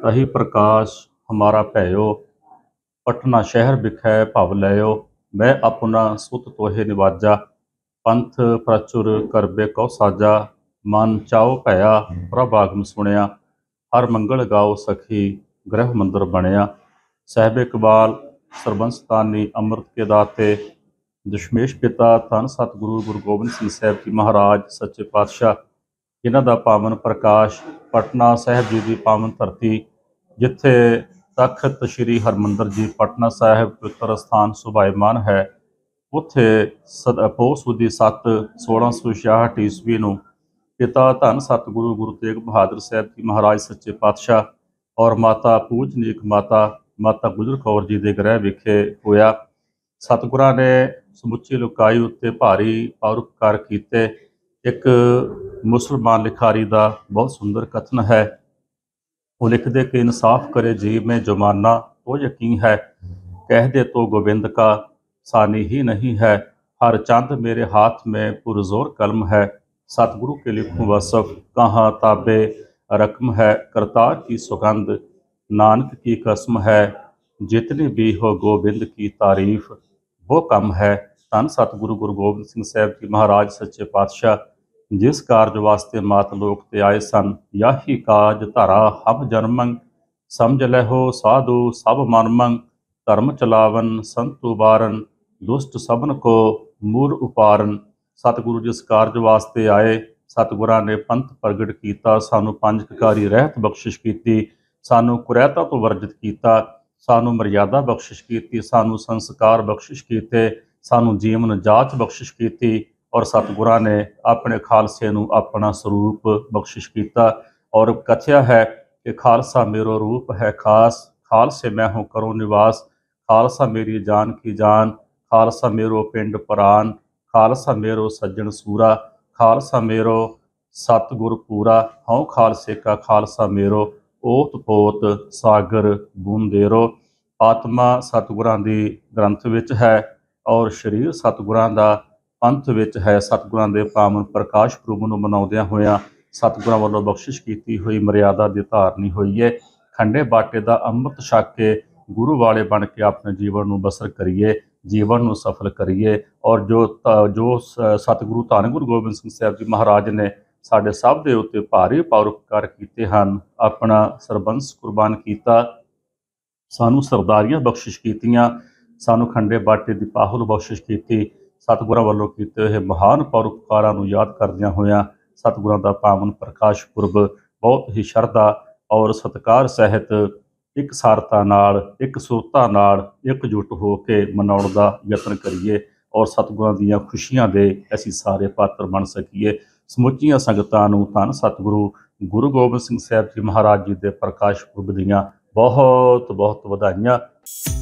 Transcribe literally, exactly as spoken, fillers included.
तही प्रकाश हमारा भैयो, पटना शहर बिखै भव लयो। मैं अपना सुत तोहे निवाजा, पंथ प्रचुर करबे कौ साजा। मन चाओ भया प्रभ आगम सुनिया, हर मंगल गाओ सखी गृह मंदिर बनिया। साहिब इकबाल सरबंसतानी अमृत के दाते, दशमेश पिता धन सतगुरु गुरु गोबिंद सिंह साहब जी महाराज सच्चे पातशाह, जिन्हां दा पावन प्रकाश पटना साहिब जी की पावन धरती, जिथे तख्त श्री हरमंदिर जी पटना साहिब पवित्र स्थान सुभायमान है, उत्थे सद पोह सुदी सत्त सोलह सौ छियाहठ ईस्वी नूं पिता धन सतगुरु गुरु तेग बहादुर साहब जी महाराज सच्चे पातशाह और माता पूजनीक माता माता गुजर कौर जी के गृह विखे होया। सतगुरां ने समुची लुकाई उत्ते भारी परोपकार कीते। एक मुसलमान लिखारी का बहुत सुंदर कथन है, वो लिखते कि इंसाफ करे जी में जमाना तो यकीन है, कह दे तो गोविंद का सानी ही नहीं है। हर चंद मेरे हाथ में पुरजोर कलम है, सतगुरु के लिखूं वसफ कहाँ ताबे रकम है। करतार की सुगंध नानक की कसम है, जितनी भी हो गोविंद की तारीफ वो कम है। धन सतगुरु गुरु गोबिंद सिंह साहब जी महाराज सच्चे पातशाह जिस कारज वास्ते मात लोक ते आए सन, याही काज धरा हम जन्मं। समझ लहो साधु सब मनमंग, धर्म चलावन संत उबारन, दुष्ट सबन को मूल उपारन। सतगुरु जिस कारज वास्ते आए, सतगुरां ने पंथ प्रगट किया, सानू पंज ककारी रहत बख्शिश की, सानू कुरैता तो वर्जित किया, सानू मर्यादा बख्शिश की, सानू संस्कार बख्शिश किए, सानू जीवन जाच बख्शिश की, और सतगुरां ने अपने खालसे नूं अपना स्वरूप बख्शिश किया। और कथया है कि खालसा मेरो रूप है खास, खालसे मैं हूँ करो निवास। खालसा मेरी जान की जान, खालसा मेरो पिंड परान, खालसा मेरो सज्जन सूरा, खालसा मेरो सतगुर पूरा। हूँ खालसे का खालसा मेरो, ओत पोत सागर बूंदेरो। आत्मा सतगुरां दी ग्रंथ विच है और शरीर सतगुरां दा पंथ विच है। सतगुरां दे पावन प्रकाश पुरब नूं मनाउंदियां होइआं सतगुरां वल्लों बख्शिश कीती हुई मर्यादा दी धारनी होई है। खंडे बाटे दा अमृत छक के गुरु वाले बन के अपने जीवन नूं बसर करिए, जीवन नूं सफल करिए। और जो जो सतगुरु धन गुरु गोबिंद सिंह साहब जी महाराज ने साडे सब दे उत्ते भारी परोपकार कीते हन, अपना सरबंस कुर्बान कीता, सानू सरदारियां बख्शिश कीतियां, सानू खंडे बाटे दी पाहुल बख्शिश कीती। सतगुरां वल्लों कीते हुए महान परोपकारां नूं याद करदियां होइआं सतगुरां दा पावन प्रकाश पुरब बहुत ही शरधा और सत्कार सहित एक सारता नाल एक सुरता नाल एकजुट हो के मनाउण दा यतन करिए और सतगुरां दीआं खुशियां दे असीं सारे पात्र बन सकीए। समुचियां संगतां नूं धन सतगुरु गुरु गोबिंद सिंह साहब जी महाराज जी दे प्रकाश पुरब दीआं बहुत बहुत वधाइयां।